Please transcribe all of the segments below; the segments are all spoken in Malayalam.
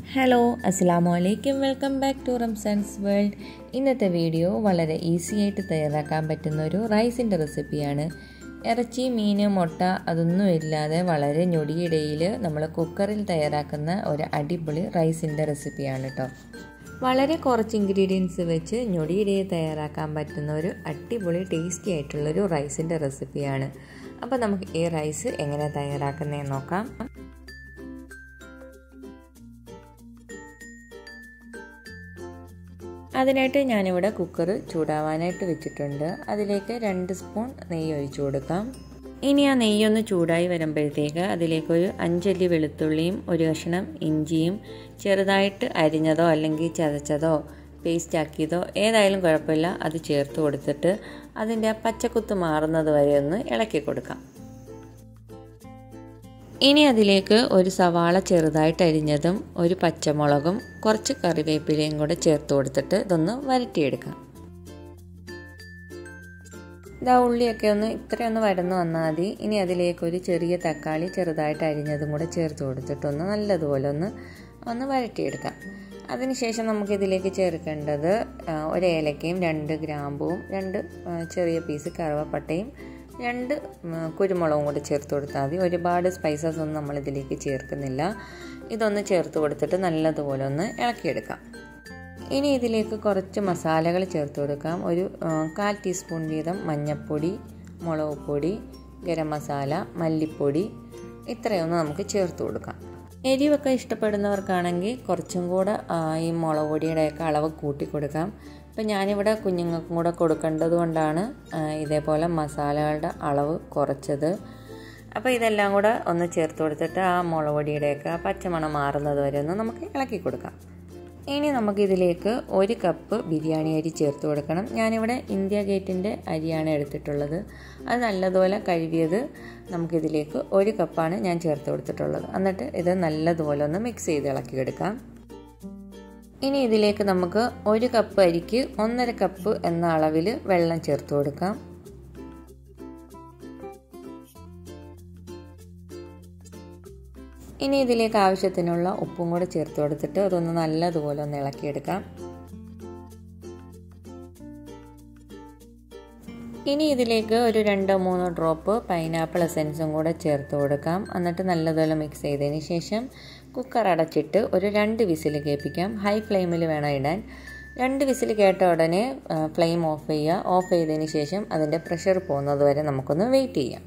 ഹലോ അസ്സലാമു അലൈക്കും, welcome back to Ramzan's world. ഇന്നത്തെ വീഡിയോ വളരെ ഈസി ആയിട്ട് തയ്യാറാക്കാൻ പറ്റുന്ന ഒരു റൈസിൻ്റെ റെസിപ്പിയാണ്. ഇറച്ചി, മീൻ, മുട്ട അതൊന്നും ഇല്ലാതെ വളരെ ഞൊടിയിടയിൽ നമ്മൾ കുക്കറിൽ തയ്യാറാക്കുന്ന ഒരു അടിപൊളി റൈസിൻ്റെ റെസിപ്പിയാണ് കേട്ടോ. വളരെ കുറച്ച് ഇൻഗ്രീഡിയൻസ് വെച്ച് ഞൊടിയിടയിൽ തയ്യാറാക്കാൻ പറ്റുന്ന ഒരു അടിപൊളി ടേസ്റ്റി ആയിട്ടുള്ളൊരു റൈസിൻ്റെ റെസിപ്പിയാണ്. അപ്പോൾ നമുക്ക് ഈ റൈസ് എങ്ങനെ തയ്യാറാക്കുന്നതെന്ന് നോക്കാം. അതിനായിട്ട് ഞാനിവിടെ കുക്കർ ചൂടാവാനായിട്ട് വെച്ചിട്ടുണ്ട്. അതിലേക്ക് 2 സ്പൂൺ നെയ്യ് ഒഴിച്ചു കൊടുക്കാം. ഇനി ആ നെയ്യൊന്ന് ചൂടായി വരുമ്പോഴത്തേക്ക് അതിലേക്കൊരു 5 അല്ലി വെളുത്തുള്ളിയും 1 കഷ്ണം ഇഞ്ചിയും ചെറുതായിട്ട് അരിഞ്ഞതോ അല്ലെങ്കിൽ ചതച്ചതോ പേസ്റ്റ് ആക്കിയതോ ഏതായാലും കുഴപ്പമില്ല, അത് ചേർത്ത് കൊടുത്തിട്ട് അതിൻ്റെ പച്ചക്കുത്ത് മാറുന്നത് വരെ ഒന്ന് ഇളക്കി കൊടുക്കാം. ഇനി അതിലേക്ക് ഒരു സവാള ചെറുതായിട്ട് അരിഞ്ഞതും 1 പച്ചമുളകും കുറച്ച് കറിവേപ്പിലയും കൂടെ ചേർത്ത് കൊടുത്തിട്ട് ഇതൊന്ന് വരട്ടിയെടുക്കാം. ഇതാ ഉള്ളിയൊക്കെ ഇത്രയൊന്ന് വരന്ന് വന്നാൽ മതി. ഇനി അതിലേക്ക് ഒരു ചെറിയ തക്കാളി ചെറുതായിട്ട് അരിഞ്ഞതും കൂടെ ചേർത്ത് കൊടുത്തിട്ടൊന്ന് നല്ലതുപോലെ ഒന്ന് വരട്ടിയെടുക്കാം. അതിനുശേഷം നമുക്കിതിലേക്ക് ചേർക്കേണ്ടത് 1 ഏലക്കയും 2 ഗ്രാമ്പുവും 2 ചെറിയ പീസ് കറുവപ്പട്ടയും 2 കുരുമുളകും കൂടി ചേർത്ത് കൊടുത്താൽ മതി. ഒരുപാട് സ്പൈസസ് ഒന്നും നമ്മളിതിലേക്ക് ചേർക്കുന്നില്ല. ഇതൊന്ന് ചേർത്ത് കൊടുത്തിട്ട് നല്ലതുപോലെ ഒന്ന് ഇളക്കിയെടുക്കാം. ഇനി ഇതിലേക്ക് കുറച്ച് മസാലകൾ ചേർത്ത് കൊടുക്കാം. ഒരു 1/4 ടീസ്പൂൺ വീതം മഞ്ഞൾപ്പൊടി, മുളക് പൊടി, ഗരം മസാല, മല്ലിപ്പൊടി ഇത്രയൊന്ന് നമുക്ക് ചേർത്ത് കൊടുക്കാം. എരിവൊക്കെ ഇഷ്ടപ്പെടുന്നവർക്കാണെങ്കിൽ കുറച്ചും കൂടെ ഈ മുളക് പൊടിയുടെയൊക്കെ അളവ് കൂട്ടി കൊടുക്കാം. ഇപ്പം ഞാനിവിടെ കുഞ്ഞുങ്ങൾക്കും കൂടെ കൊടുക്കേണ്ടത് കൊണ്ടാണ് ഇതേപോലെ മസാലകളുടെ അളവ് കുറച്ചത്. അപ്പോൾ ഇതെല്ലാം കൂടെ ഒന്ന് ചേർത്ത് കൊടുത്തിട്ട് ആ മുളക് പൊടിയുടെയൊക്കെ പച്ചമണം മാറുന്നത് വരെ ഒന്ന് നമുക്ക് ഇളക്കി കൊടുക്കാം. ഇനി നമുക്കിതിലേക്ക് 1 കപ്പ് ബിരിയാണി അരി ചേർത്ത് കൊടുക്കണം. ഞാനിവിടെ ഇന്ത്യ ഗേറ്റിൻ്റെ അരിയാണ് എടുത്തിട്ടുള്ളത്. അത് നല്ലതുപോലെ കഴുകിയത് നമുക്കിതിലേക്ക് 1 കപ്പാണ് ഞാൻ ചേർത്ത് കൊടുത്തിട്ടുള്ളത്. എന്നിട്ട് ഇത് നല്ലതുപോലെ ഒന്ന് മിക്സ് ചെയ്ത് ഇളക്കിയെടുക്കാം. ഇനി ഇതിലേക്ക് നമുക്ക് 1 കപ്പ് അരിക്ക് 1.5 കപ്പ് എന്ന അളവിൽ വെള്ളം ചേർത്ത് കൊടുക്കാം. ഇനി ഇതിലേക്ക് ആവശ്യത്തിനുള്ള ഉപ്പും കൂടെ ചേർത്ത് കൊടുത്തിട്ട് അതൊന്ന് നല്ലതുപോലെ ഒന്ന് ഇളക്കിയെടുക്കാം. ഇനി ഇതിലേക്ക് ഒരു 2-3 ഡ്രോപ്പ് പൈനാപ്പിൾ എസൻസും കൂടെ ചേർത്ത് കൊടുക്കാം. എന്നിട്ട് നല്ലതുപോലെ മിക്സ് ചെയ്തതിന് ശേഷം കുക്കർ അടച്ചിട്ട് ഒരു 2 വിസിൽ കേൾപ്പിക്കാം. ഹൈ ഫ്ലെയിമിൽ വേണം ഇടാൻ. 2 വിസിൽ കേട്ട ഉടനെ ഫ്ലെയിം ഓഫ് ചെയ്യുക. ഓഫ് ചെയ്തതിന് ശേഷം അതിൻ്റെ പ്രഷർ പോകുന്നത് വരെ നമുക്കൊന്ന് വെയിറ്റ് ചെയ്യാം.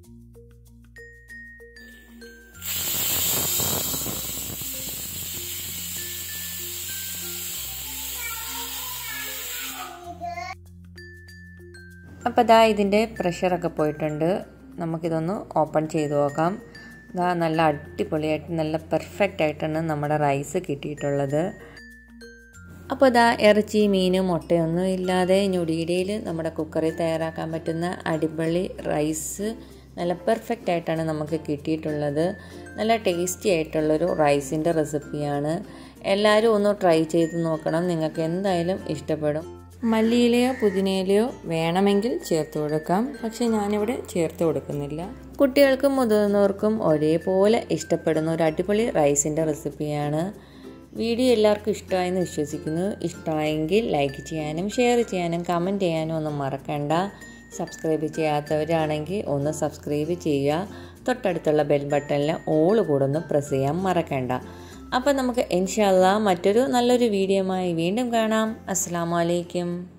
അപ്പോൾ ഇതാ ഇതിൻ്റെ പ്രഷറൊക്കെ പോയിട്ടുണ്ട്. നമുക്കിതൊന്ന് ഓപ്പൺ ചെയ്ത് നോക്കാം. ഇതാ നല്ല അടിപൊളിയായിട്ട് നല്ല പെർഫെക്റ്റ് ആയിട്ടാണ് നമ്മുടെ റൈസ് കിട്ടിയിട്ടുള്ളത്. അപ്പോൾ ഇതാ ഇറച്ചി, മീൻ, മുട്ടയൊന്നും ഇല്ലാതെ ഞൊടിയിടയിൽ നമ്മുടെ കുക്കറിൽ തയ്യാറാക്കാൻ പറ്റുന്ന അടിപൊളി റൈസ് നല്ല പെർഫെക്റ്റ് ആയിട്ടാണ് നമുക്ക് കിട്ടിയിട്ടുള്ളത്. നല്ല ടേസ്റ്റി ആയിട്ടുള്ളൊരു റൈസിൻ്റെ റെസിപ്പിയാണ്. എല്ലാവരും ഒന്ന് ട്രൈ ചെയ്ത് നോക്കണം, നിങ്ങൾക്ക് എന്തായാലും ഇഷ്ടപ്പെടും. മല്ലിയിലയോ പുതിനയിലയോ വേണമെങ്കിൽ ചേർത്ത് കൊടുക്കാം, പക്ഷേ ഞാനിവിടെ ചേർത്ത് കൊടുക്കുന്നില്ല. കുട്ടികൾക്കും മുതിർന്നവർക്കും ഒരേപോലെ ഇഷ്ടപ്പെടുന്ന ഒരു അടിപൊളി റൈസിൻ്റെ റെസിപ്പിയാണ്. വീഡിയോ എല്ലാവർക്കും ഇഷ്ടമായെന്ന് വിശ്വസിക്കുന്നു. ഇഷ്ടമായെങ്കിൽ ലൈക്ക് ചെയ്യാനും ഷെയർ ചെയ്യാനും കമൻറ്റ് ചെയ്യാനും ഒന്നും മറക്കണ്ട. സബ്സ്ക്രൈബ് ചെയ്യാത്തവരാണെങ്കിൽ ഒന്ന് സബ്സ്ക്രൈബ് ചെയ്യുക. തൊട്ടടുത്തുള്ള ബെൽ ബട്ടണിൽ ഓൾ കൂടെ ഒന്ന് പ്രസ് ചെയ്യാൻ മറക്കണ്ട. അപ്പോൾ നമുക്ക് ഇൻഷാ അല്ലാഹ് മറ്റൊരു നല്ലൊരു വീഡിയോയുമായി വീണ്ടും കാണാം. അസ്സലാമു അലൈക്കും.